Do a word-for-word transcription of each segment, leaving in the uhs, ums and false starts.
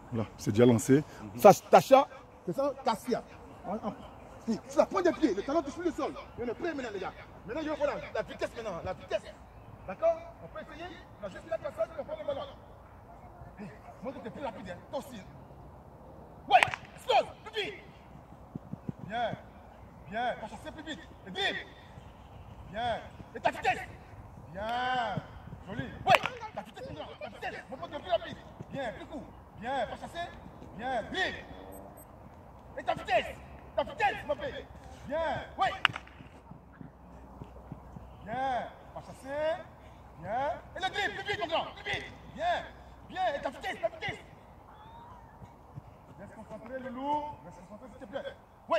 Là, c'est déjà lancé. Ça, Tacha, c'est ça, Cassia. C'est la pointe des pieds, le talon touche le sol. Et on est prêt maintenant, les gars. Maintenant, je vais voir la, la vitesse maintenant, la vitesse. D'accord? On peut essayer. On a juste la personne qui va prendre le ballon. Hey, moi, tu es plus rapide, hein. Toi aussi. Ouais, explose, plus vite. Bien, bien, pas chasser plus vite. Et dribble. Bien. Et ta vitesse. Bien. Joli. Ouais, ta vitesse, mon grand, ta vitesse. Mon pote, tu es plus rapide. Bien, plus court. Bien, pas chasser. Bien, dribble. Et ta vitesse. Ta vitesse, ma paix. Bien, ouais. Bien, pas chasser. Bien. Et le dribble, plus vite, mon grand, plus vite. Bien, bien, et ta vitesse, ta vitesse. Reste concentré, le loup. Reste concentré, s'il te plaît. Oui.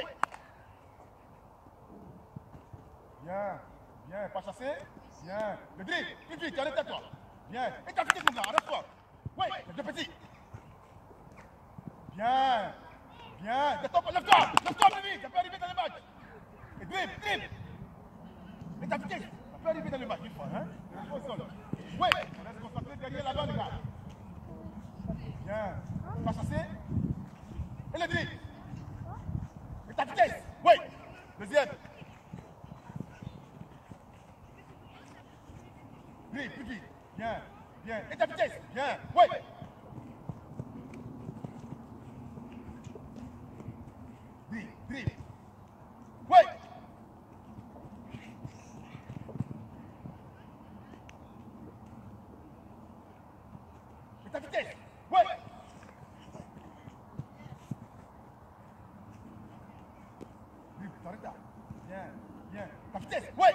Bien, bien, pas chasser. Bien. Le dribble, plus vite, arrête à toi. Bien. Et ta vitesse, mon grand, arrête-toi. Oui, les deux petits. Bien. Bien. Lève-toi, lève-toi, lève-toi plus vite. Ça peut arriver dans le match. Et dribble, dribble. Et ta vitesse, ça peut arriver dans le match une fois, hein. Au sol. Oui, on reste concentré derrière la bande, les gars. Bien. Pas chasser. Et le dribble. Et ta vitesse. Oui. Deuxième. Dribble, plus vite. Bien. Bien. Et ta vitesse. Bien. Oui. Dribble, dribble. Oui. Et ta vitesse. Oui. Dribble, t'arrêtes là. Bien, bien. Ta vitesse. Oui.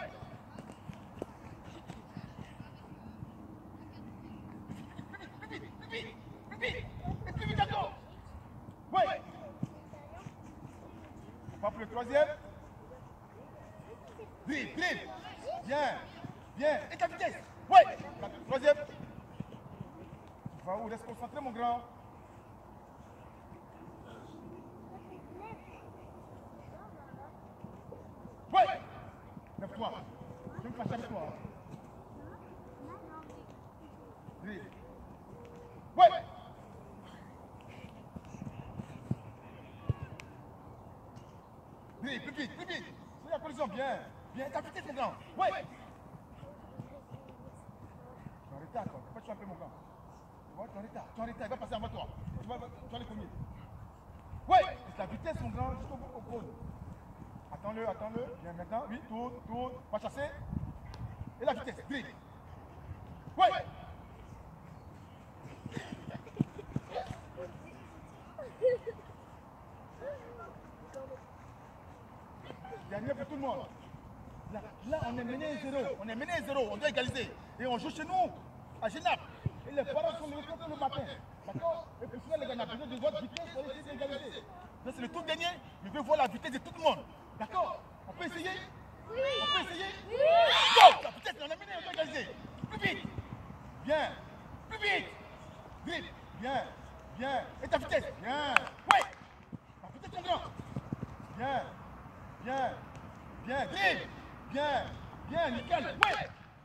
Plus vite, plus vite, plus vite. Et plus vite encore. Oui. On va pour le troisième. Dribble, dribble. Bien, bien. Et ta vitesse. Oui. Troisième. Tu vas où? Reste concentré, mon grand. Oui. Lève-toi. Je vais me fâcher avec toi. Dribble. Oui. Dribble, plus vite, plus vite. C'est la collision, bien. Bien, ta vitesse, mon grand. Oui. Tu es en retard, toi. Tu peux un peu, mon grand. Tu vois, tu es en retard. Tu es en retard, il va passer avant toi. Tu vas, tu vas les premiers. Oui. C'est la vitesse, mon grand, jusqu'au bout au pôle. Attends-le, attends-le. Bien, maintenant. Oui, tourne, tourne. Va chasser. Et la vitesse, dribble. Oui. Dernier pour tout le monde. Là, là, on est mené zéro. On est mené zéro. On doit égaliser. Et on joue chez nous, à Genappe. Et les parents sont levés le matin. D'accord? Et pour cela, les gars, on a besoin de votre vitesse pour essayer d'égaliser. Là, c'est le tout dernier. Je veux voir la vitesse de tout le monde. D'accord? On peut essayer? Oui. On peut essayer? Oui. Go! La vitesse, on est mené, on doit égaliser. Plus vite. Bien. Plus vite. Vite. Bien. Bien. Et ta vitesse? Bien. Ouais. Ta vitesse, mon grand. Bien. Bien, bien, dribble, bien, bien, nickel, ouais.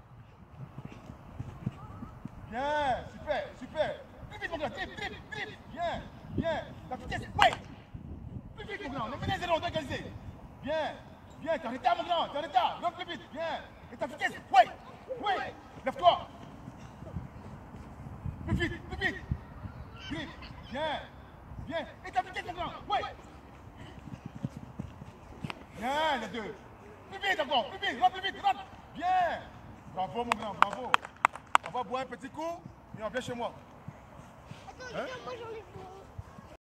Bien, super, super. Plus vite, mon grand, dribble, dribble, dribble, bien, bien. La vitesse, ouais. Plus vite, mon grand, on est mené zéro, on doit égaliser. Bien, bien, t'es en retard, mon grand, t'es en retard. Va plus vite, bien. Et ta vitesse, ouais, ouais. Lève-toi. Plus vite, plus vite. Dribble, bien, bien. Et ta vitesse, mon grand, ouais. Bien, les deux. Plus vite encore, plus vite, rentre plus vite, rentre. Bien. Bravo, mon grand, bravo. On va boire un petit coup et on vient chez moi. Attends, hein? Moi j'enlève.